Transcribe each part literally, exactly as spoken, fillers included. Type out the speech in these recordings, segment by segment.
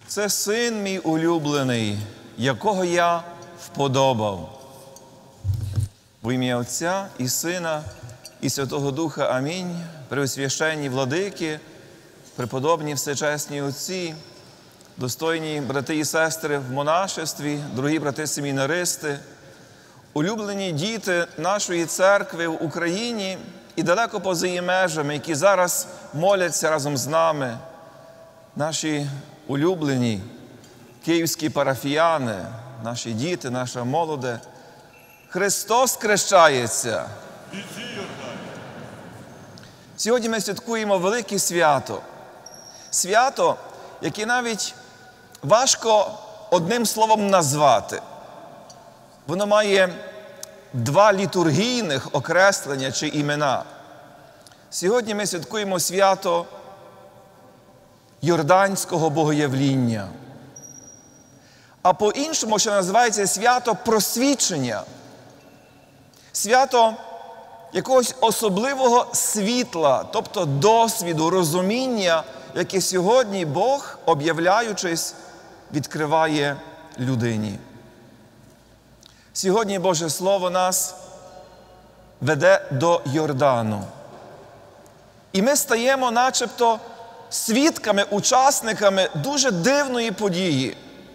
Це син мій улюблений, якого я вподобав. В ім'я Отця і Сина, і Святого Духа. Амінь. Преосвященні владики, преподобні всечесні отці, достойні брати і сестри в монашестві, дорогі брати семінаристи, улюблені діти нашої церкви в Україні і далеко поза її межами, які зараз моляться разом з нами, наші улюблені київські парафіяни, наші діти, наша молоде. Христос хрещається! Сьогодні ми святкуємо велике свято. Свято, яке навіть важко одним словом назвати. Воно має два літургійних окреслення чи імена. Сьогодні ми святкуємо свято Йорданського богоявління. А по-іншому ще називається свято просвічення. Свято якогось особливого світла, тобто досвіду, розуміння, яке сьогодні Бог, об'являючись, відкриває людині. Сьогодні Боже Слово нас веде до Йордану. І ми стаємо начебто свідками, учасниками дуже дивної події.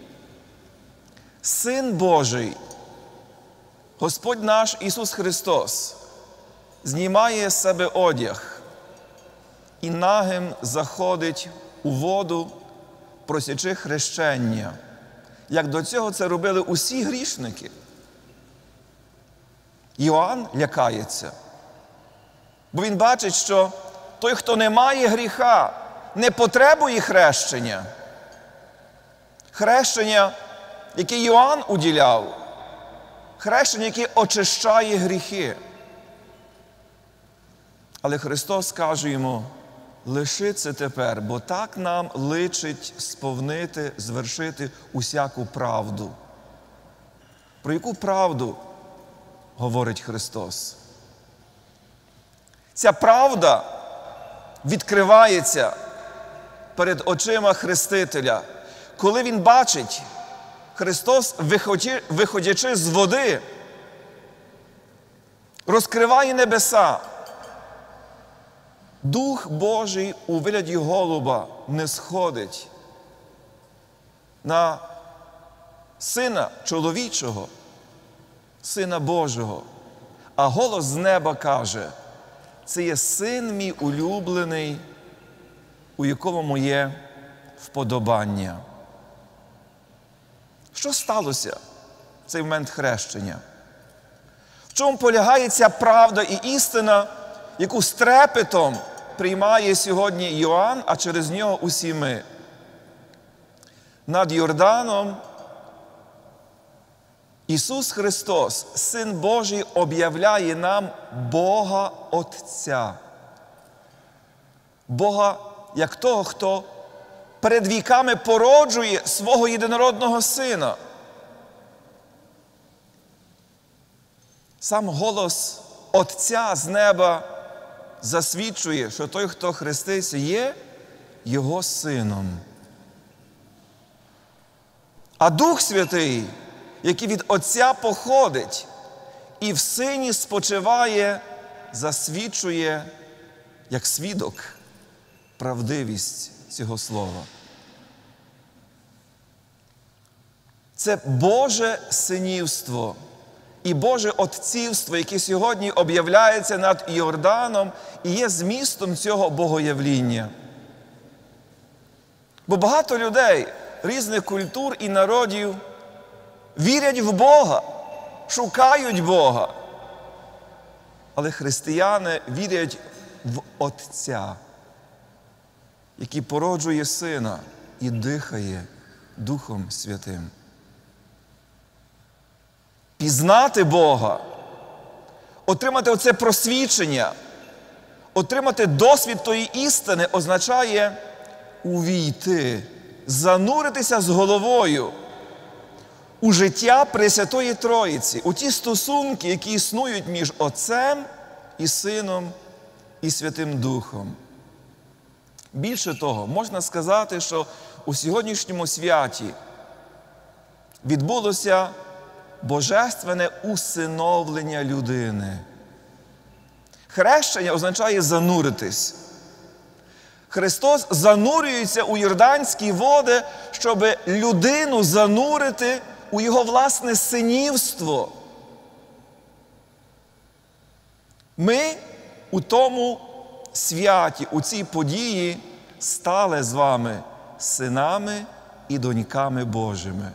Син Божий, Господь наш Ісус Христос, знімає з себе одяг і нагим заходить у воду, просячи хрещення, як до цього це робили усі грішники. Йоанн лякається, бо він бачить, що той, хто не має гріха, не потребує хрещення. Хрещення, яке Йоанн уділяв, хрещення, яке очищає гріхи. Але Христос каже йому: лиши це тепер, бо так нам личить сповнити, звершити усяку правду. Про яку правду говорить Христос? Ця правда відкривається перед очима Хрестителя, коли він бачить, Христос, виходячи з води, розкриває небеса. Дух Божий у вигляді голуба не сходить на Сина чоловічого, Сина Божого. А голос з неба каже: це є син мій улюблений, у якому моє вподобання. Що сталося в цей момент хрещення? В чому полягає ця правда і істина, яку з трепетом приймає сьогодні Йоанн, а через нього усі ми? Над Йорданом Ісус Христос, Син Божий, об'являє нам Бога Отця. Бога як того, хто перед віками породжує свого єдинородного Сина. Сам голос Отця з неба засвідчує, що той, хто хрестився, є Його Сином. А Дух Святий, який від Отця походить і в Сині спочиває, засвідчує, як свідок, правдивість цього слова. Це Боже синівство і Боже отцівство, яке сьогодні об'являється над Йорданом і є змістом цього богоявління. Бо багато людей різних культур і народів вірять в Бога, шукають Бога. Але християни вірять в Отця, який породжує Сина і дихає Духом Святим. Пізнати Бога, отримати оце просвічення, отримати досвід тої істини означає увійти, зануритися з головою у життя Пресвятої Троїці, у ті стосунки, які існують між Отцем і Сином і Святим Духом. Більше того, можна сказати, що у сьогоднішньому святі відбулося божественне усиновлення людини. Хрещення означає зануритись. Христос занурюється у йорданські води, щоб людину занурити у його власне синівство. Ми у тому святі, у цій події стали з вами синами і доньками Божими.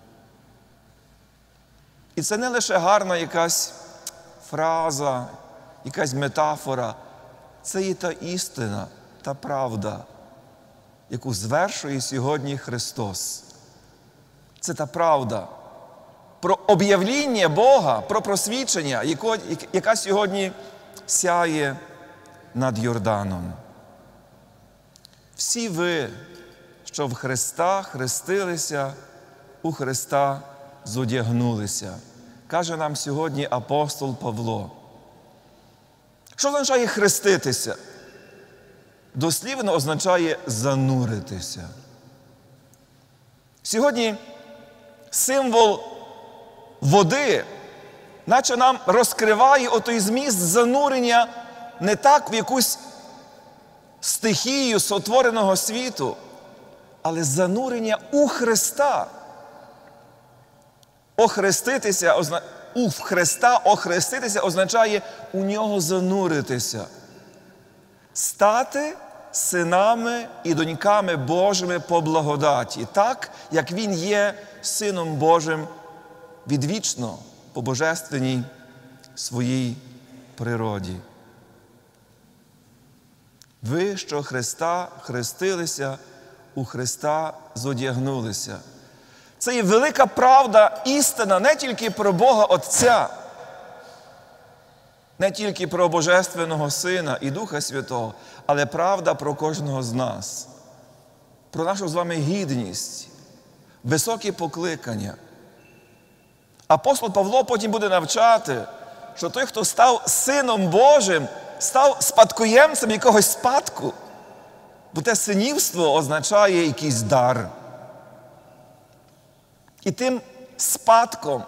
І це не лише гарна якась фраза, якась метафора. Це і та істина, та правда, яку звершує сьогодні Христос. Це та правда про об'явління Бога, про просвічення, яка сьогодні сяє над Йорданом. Всі ви, що в Христа хрестилися, у Христа зодягнулися, каже нам сьогодні апостол Павло. Що означає хреститися? Дослівно означає зануритися. Сьогодні символ води, наче нам розкриває отой зміст занурення не так в якусь стихію сотвореного світу, але занурення у Христа. Охреститися, у Христа охреститися означає у нього зануритися. Стати синами і доньками Божими по благодаті, так, як Він є Сином Божим відвічно по божественній своїй природі. Ви, що Христа хрестилися, у Христа зодягнулися. Це є велика правда, істина не тільки про Бога Отця, не тільки про Божественного Сина і Духа Святого, але правда про кожного з нас. Про нашу з вами гідність, високі покликання. Апостол Павло потім буде навчати, що той, хто став Сином Божим, став спадкоємцем якогось спадку. Бо те синівство означає якийсь дар. І тим спадком,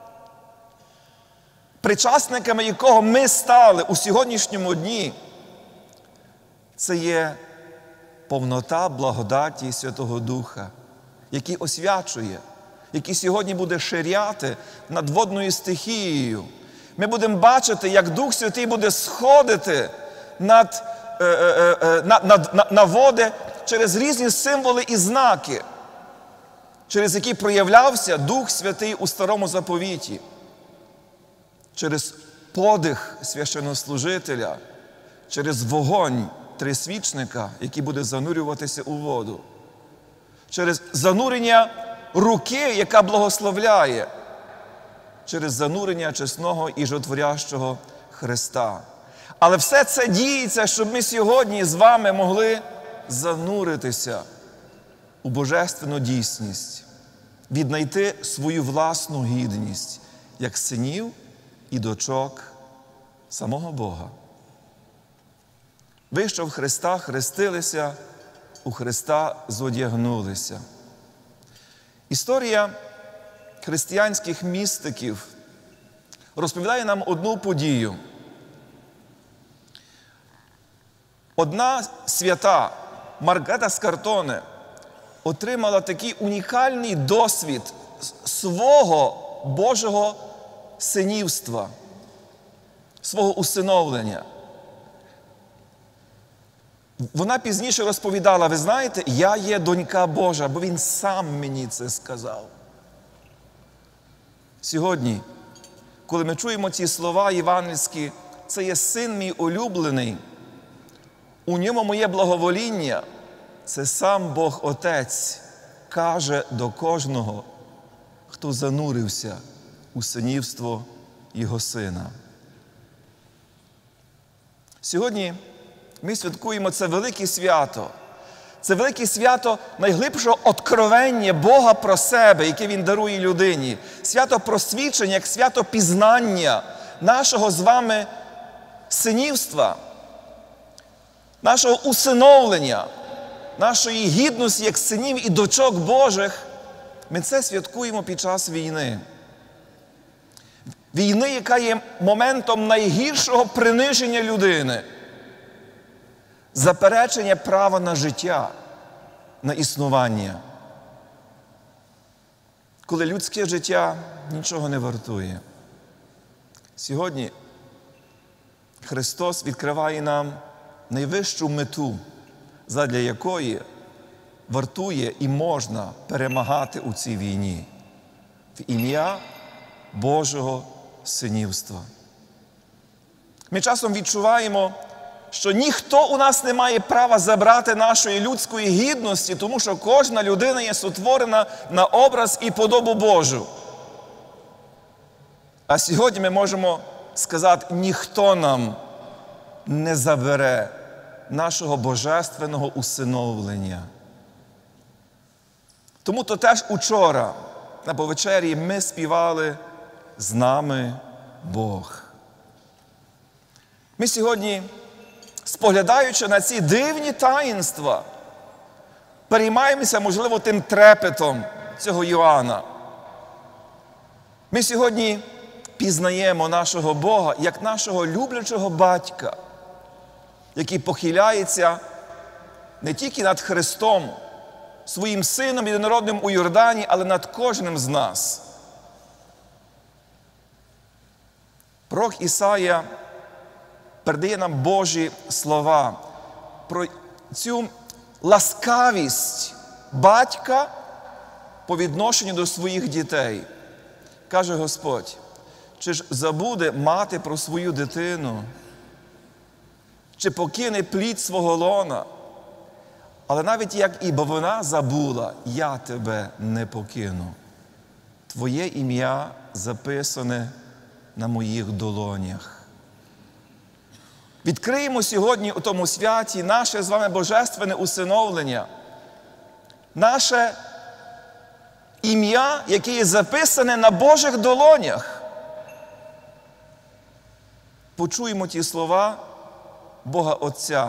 причасниками якого ми стали у сьогоднішньому дні, це є повнота благодаті Святого Духа, який освячує, який сьогодні буде ширяти над водною стихією. Ми будемо бачити, як Дух Святий буде сходити над, е, е, е, на, на, на, на води через різні символи і знаки, через які проявлявся Дух Святий у Старому Заповіті. Через подих священнослужителя, через вогонь трисвічника, який буде занурюватися у воду, через занурення руки, яка благословляє, через занурення чесного і жотворящого Христа. Але все це діється, щоб ми сьогодні з вами могли зануритися у божественну дійсність, віднайти свою власну гідність, як синів і дочок самого Бога. Ви, що в Христа хрестилися, у Христа зодягнулися. Історія християнських містиків розповідає нам одну подію. Одна свята, Маргарита з Картоне, отримала такий унікальний досвід свого Божого синівства, свого усиновлення. Вона пізніше розповідала, ви знаєте, я є донька Божа, бо Він сам мені це сказав. Сьогодні, коли ми чуємо ці слова євангельські, це є син мій улюблений, у ньому моє благовоління, це сам Бог Отець каже до кожного, хто занурився у синівство Його Сина. Сьогодні ми святкуємо це велике свято. Це велике свято найглибшого откровення Бога про себе, яке Він дарує людині. Свято просвічення, як свято пізнання нашого з вами синівства, нашого усиновлення. нашої гідності як синів і дочок Божих, ми це святкуємо під час війни. Війни, яка є моментом найгіршого приниження людини. Заперечення права на життя, на існування. Коли людське життя нічого не вартує. Сьогодні Христос відкриває нам найвищу мету, задля якої вартує і можна перемагати у цій війні. В ім'я Божого синівства. Ми часом відчуваємо, що ніхто у нас не має права забрати нашої людської гідності, тому що кожна людина є сотворена на образ і подобу Божу. А сьогодні ми можемо сказати, ніхто нам не забере нашого божественного усиновлення. Тому то теж учора на повечері ми співали «З нами Бог». Ми сьогодні, споглядаючи на ці дивні таїнства, переймаємося, можливо, тим трепетом цього Йоанна. Ми сьогодні пізнаємо нашого Бога як нашого люблячого батька, який похиляється не тільки над Христом, своїм Сином єдинородним у Йордані, але над кожним з нас. Пророк Ісая передає нам Божі слова про цю ласкавість батька по відношенню до своїх дітей. Каже Господь, чи ж забуде мати про свою дитину, чи покине плід свого лона, але навіть як і вона забула, я тебе не покину. Твоє ім'я записане на моїх долонях. Відкриємо сьогодні у тому святі наше з вами божественне усиновлення, наше ім'я, яке є записане на Божих долонях. Почуємо ті слова Бога Отця.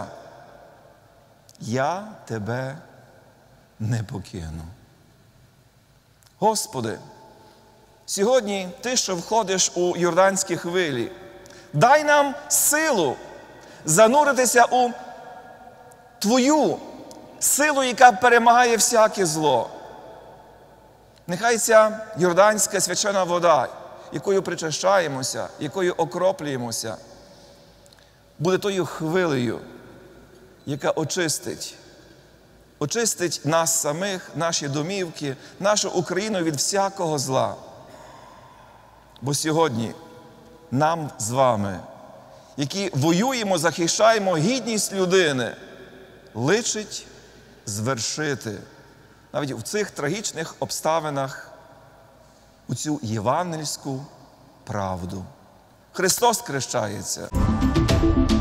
Я тебе не покину. Господи, сьогодні Ти, що входиш у йорданські хвилі, дай нам силу зануритися у Твою силу, яка перемагає всяке зло. Нехай ця йорданська свячена вода, якою причащаємося, якою окроплюємося, буде тою хвилею, яка очистить, очистить нас самих, наші домівки, нашу Україну від всякого зла. Бо сьогодні нам з вами, які воюємо, захищаємо гідність людини, личить звершити навіть в цих трагічних обставинах у цю євангельську правду. Христос хрещається.